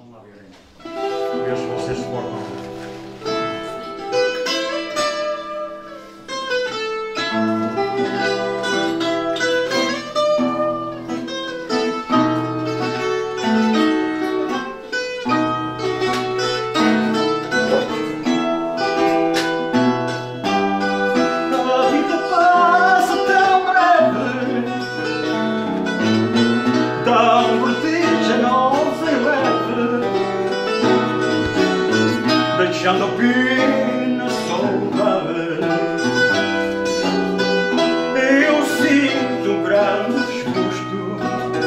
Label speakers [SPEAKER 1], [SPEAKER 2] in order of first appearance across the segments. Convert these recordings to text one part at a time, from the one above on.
[SPEAKER 1] Vamos lá ver então. Ver se vocês suportam. Deixando apenas saudade, eu sinto um grande desgosto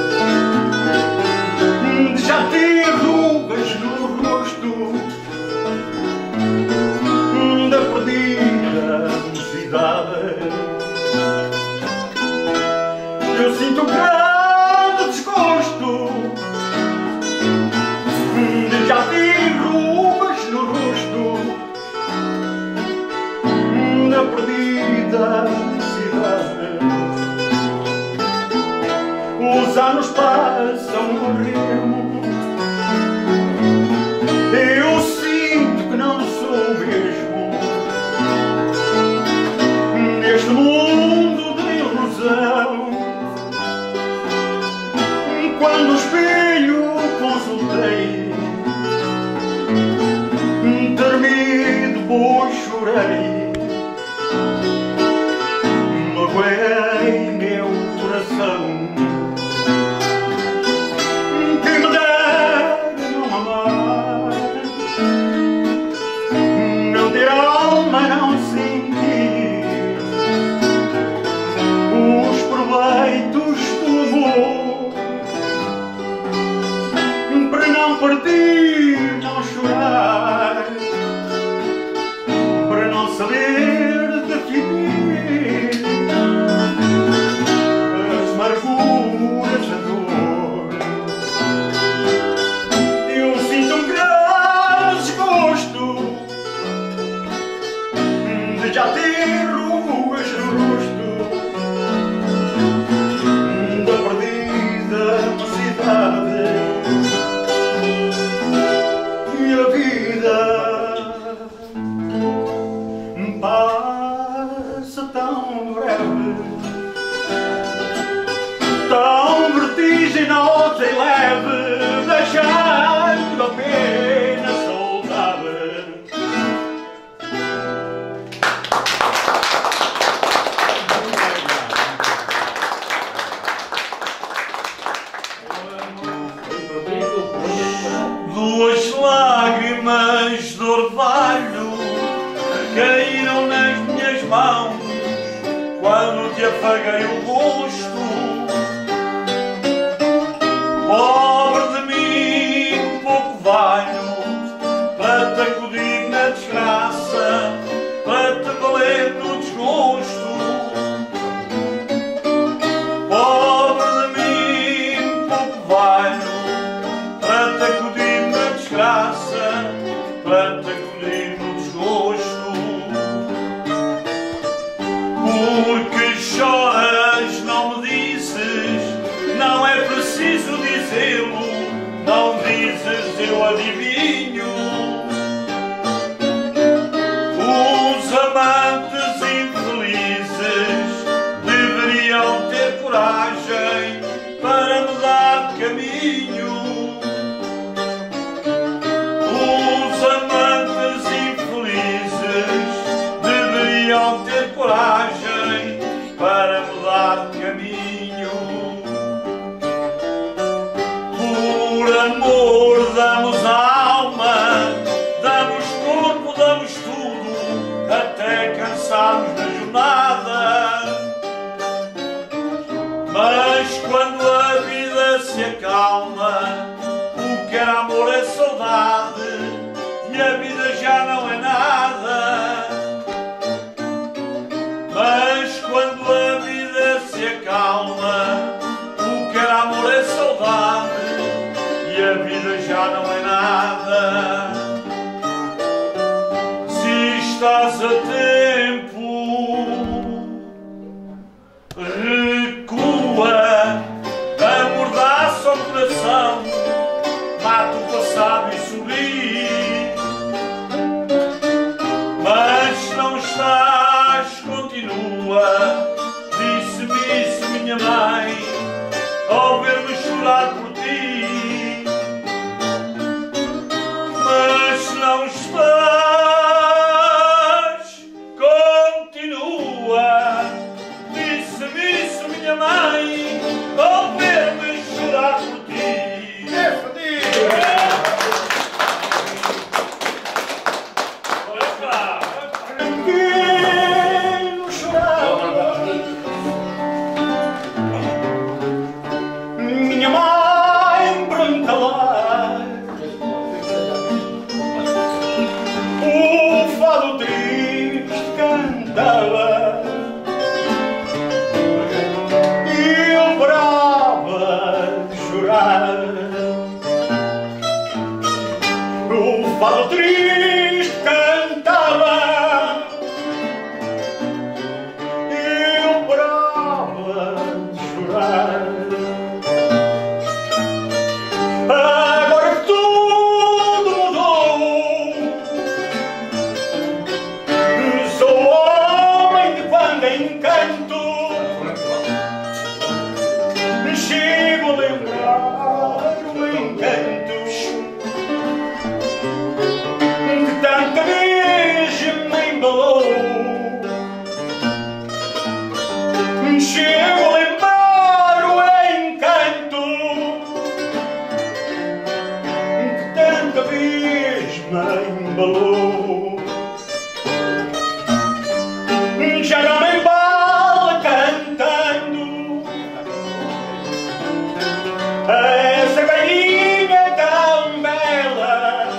[SPEAKER 1] de já ter rugas no rosto, da perdida mocidade. Eu sinto um grande desgosto de já ter rugas no rosto, da perdida cidade. Os anos passam no remo, eu sinto que não sou mesmo neste mundo de ilusão. Quando o espelho consultei, tremi, depois chorei, magoei meu coração. Quem me dera não amar, não ter alma, não sentir os proveitos do amor, para não partir, não chorar, para não saber definir as amarguras da dor. Eu sinto um grande desgosto de já ter rugas no rosto, da perdida mocidade. E a vida passa tão breve, tão vertiginosa e leve, deixando apenas saudade. Duas lágrimas de orvalho caíram nas minhas mãos quando te apaguei o rosto. Pobre de mim, pouco valho para te acudir na desgraça, para te valer no desgosto. Pobre de mim, pouco valho para te acudir na desgraça, para te acudir no desgosto. Porque choras, não me dizes, não é preciso dizê-lo, não dizes, eu adivinho. Os amantes infelizes deveriam ter coragem para mudar de caminho. Os amantes infelizes deveriam ter coragem para mudar de caminho. Por amor damos alma, damos corpo, damos tudo, até cansarmos da jornada. Mas quando a vida se acalma, o que era amor é saudade, e a vida já não é nada. Mas quando a vida se acalma, o que era amor é saudade, e a vida já não é nada. Se estás a tempo, recua, amordaça o coração, mata o passado. chorar. O fado triste cantava, eu parava de chorar. Agora que tudo mudou, sou homem de quando em canto, chego a lembrar o encanto que tanta vez me embalou. Chego a lembrar o encanto que tanta vez me embalou. Já não me embala cantando essa velhinha tão bela.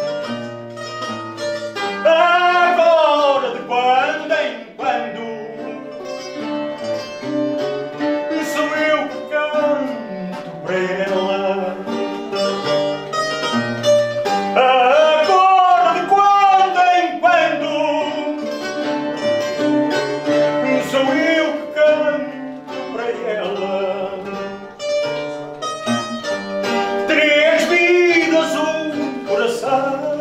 [SPEAKER 1] Agora de quando em quando sou eu que canto para ela. Agora de quando em quando sou eu que canto para ela. Três vidas, um coração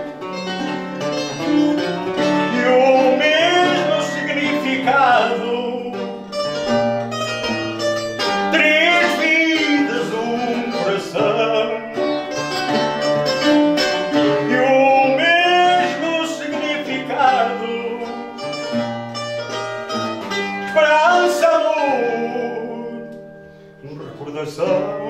[SPEAKER 1] e o mesmo significado. Três vidas, um coração e o mesmo significado. Esperança, amor, recordação.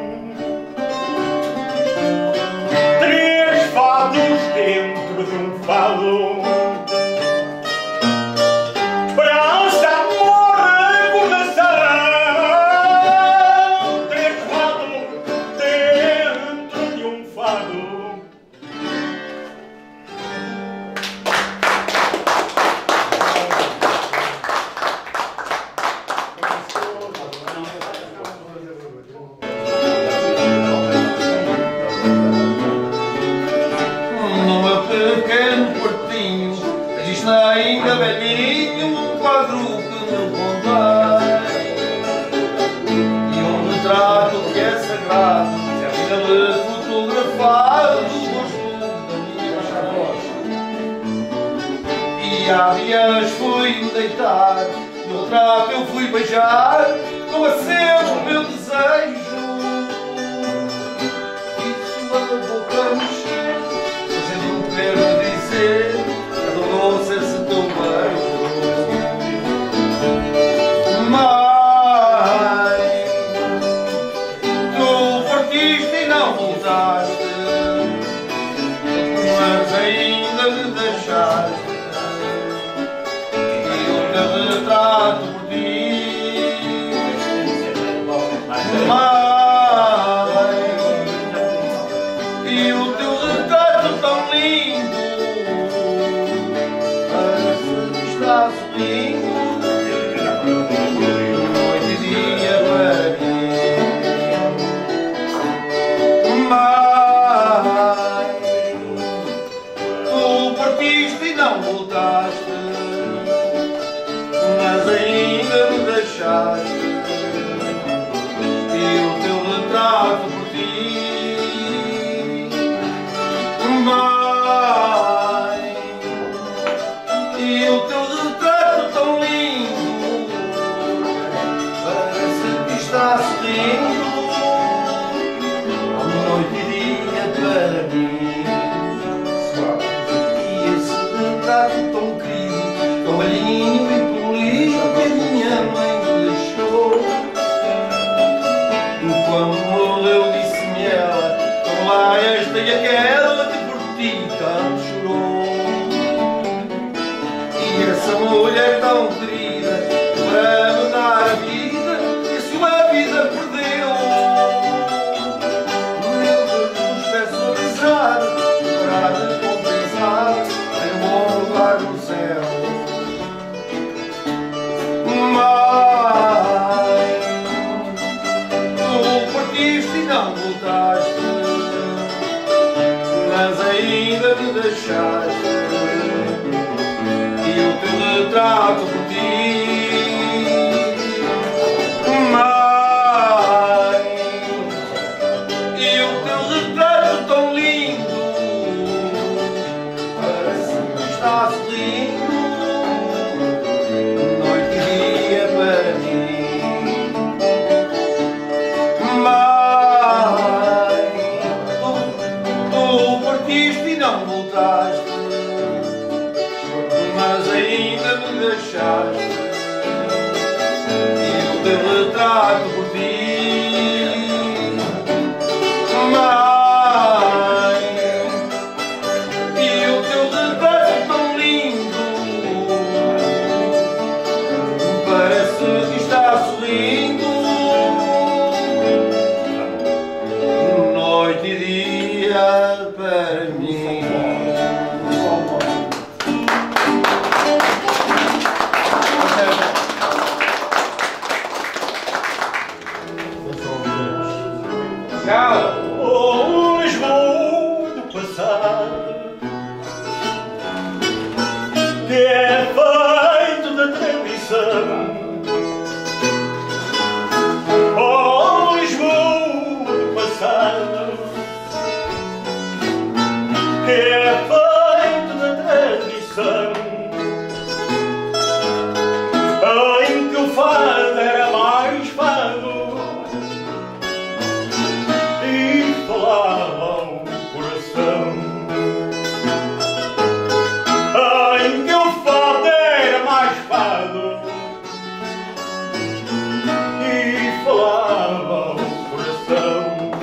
[SPEAKER 1] Três fados dentro de um fado. Esperança, amor, recordação. Três fados dentro de um fado.
[SPEAKER 2] No meu pequeno quartinho existe ainda velhinho um quadro que me contei e um retrato que é sagrado, ele fotografado do gosto da minha. E há dias fui-me deitar, no retrato eu fui beijar, com aceno o meu desejo e sua boca mexer, fazendo quero dizer, adorou-se esse teu beijo. Mãe, tu partiste e não voltaste, mas ainda me deixaste, e o teu retrato por ti. Mãe, e o teu retrato tão lindo, parece que está sorrindo, noite e dia para mim. Mãe, tu partiste e não voltaste, mas ainda me deixaste, e o teu retrato por ti. Mãe, e o teu retrato tão lindo, parece que está sorrindo, noite e dia para mim. E esse retrato tão querido, tão velhinho e polido, que a minha mãe me deixou. Quando morreu disse-me ela, toma lá esta e aquela que por ti tanto chorou. E essa mulher tão querida, para me dar a vida, e a sua vida perdeu. Meu Deus, peço rezar, para te compensar, em um bom lugar no céu. Mãe, tu partiste e não voltaste, mas ainda me deixaste, e o teu retrato por ti. Mãe, e o teu retrato tão lindo, parece que está sorrindo, noite e dia para mim. Mãe, tu partiste e não voltaste, mas ainda me deixaste, e o teu retrato por ti. Mãe, e o teu retrato tão lindo, parece que está sorrindo, noite e dia para mim.
[SPEAKER 1] Oh, Lisboa do passado, que é feito da tradição. Oh, Lisboa do passado, que é feito da tradição, em que o fado era mais fado e falava o coração, em que o fado era mais fado e falava o coração.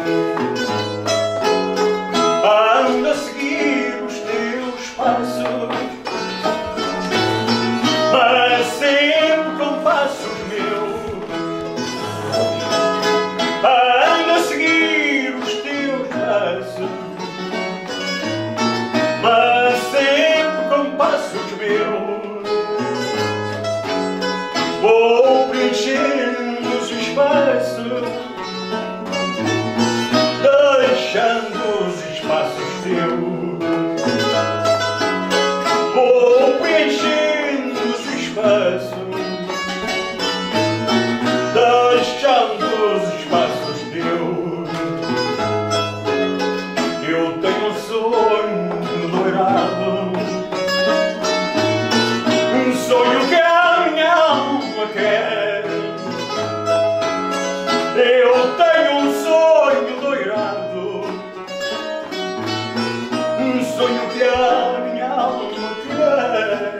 [SPEAKER 1] Ando a seguir os teus passos, mas sempre com passos meus. Ando a seguir os teus passos, mas sempre com passos meus. Vou preenchendo os espaços, deixando os espaços teus. Vou preenchendo os espaços, deixando os espaços teus. Eu tenho um sonho dourado, um sonho que a minha alma quer. Eu tenho um sonho dourado, um sonho que a minha alma quer.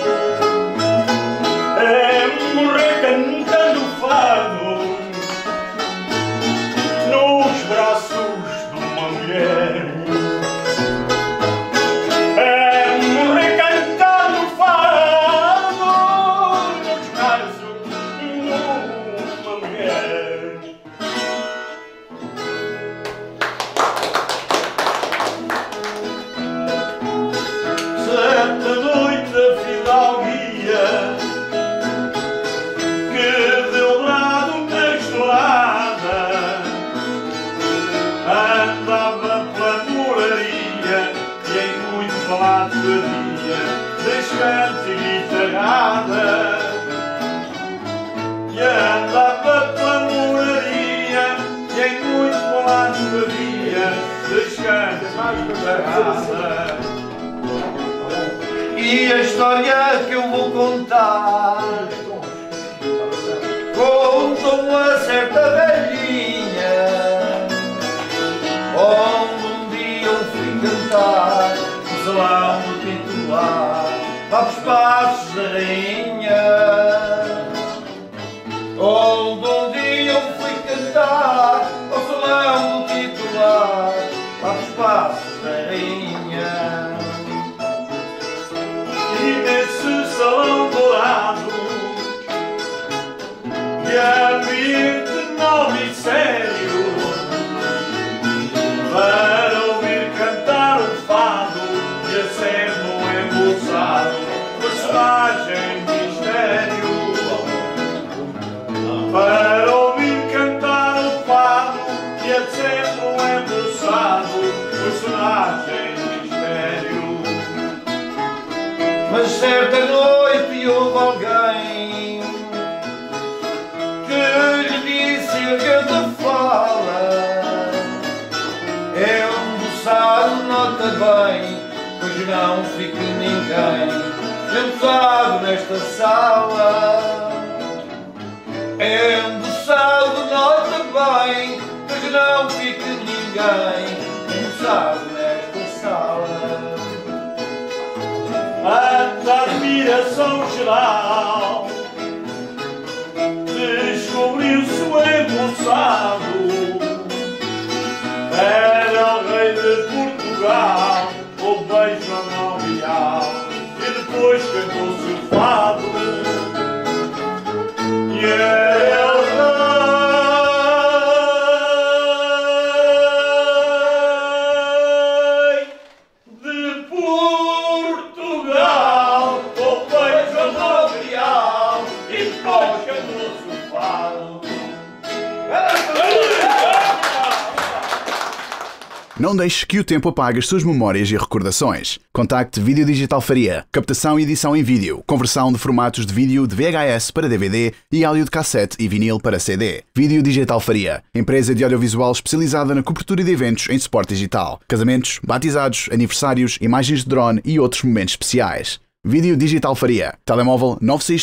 [SPEAKER 1] É morrer cantando fado nos braços de uma mulher. É morrer cantando fado nos braços de uma mulher. Certa noite da fidalguia, que deu lado da estrada, andava pela moraria e em muito falar dia, descante e guitarrada. E andava pela moraria e em muito falar dia, descante mais guitarrada.
[SPEAKER 2] E a história que eu vou contar conta uma certa velhinha, onde um dia eu fui cantar no salão do titular, aos passos da rainha. Onde um dia eu fui cantar ao salão do titular, aos passos da rainha.
[SPEAKER 1] E nesse salão dourado
[SPEAKER 2] certa noite houve alguém que lhe disse erguendo a fala: é um buçado, nota bem, pois não fique ninguém sentado nesta sala. É um buçado, nota bem, pois não fique ninguém sentado nesta sala.
[SPEAKER 1] A admiração geral descobriu-se o embuçado. Era o rei de Portugal, o beijo a mão real, e depois cantou-se o fado. E ele
[SPEAKER 3] Não deixe que o tempo apague as suas memórias e recordações. Contacte Vídeo Digital Faria. Captação e edição em vídeo. Conversão de formatos de vídeo de VHS para DVD e áudio de cassete e vinil para CD. Vídeo Digital Faria. Empresa de audiovisual especializada na cobertura de eventos em suporte digital. Casamentos, batizados, aniversários, imagens de drone e outros momentos especiais. Vídeo Digital Faria. Telemóvel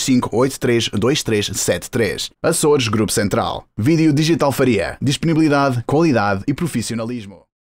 [SPEAKER 3] 965-832373. Açores Grupo Central. Vídeo Digital Faria. Disponibilidade, qualidade e profissionalismo.